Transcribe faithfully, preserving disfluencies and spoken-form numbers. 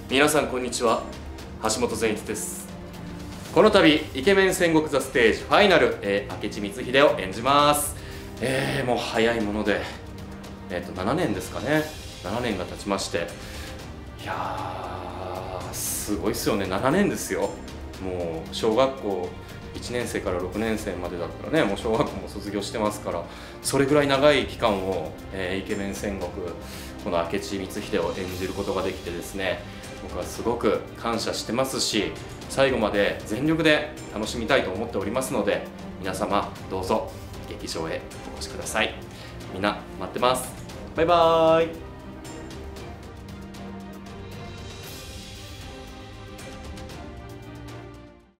皆さんこんにちは、橋本善一です。この度イケメン戦国ザステージファイナル、えー、明智光秀を演じます。えー、もう早いもので、えー、とななねんですかね。ななねんが経ちまして、いやーすごいっすよね。ななねんですよ。もう小学校いちねん生からろくねん生までだったらね、もう小学校も卒業してますから、それぐらい長い期間を、えー、イケメン戦国この明智光秀を演じることができてですね、僕はすごく感謝してますし、最後まで全力で楽しみたいと思っておりますので、皆様どうぞ劇場へお越しください。みんな待ってます。バイバーイ。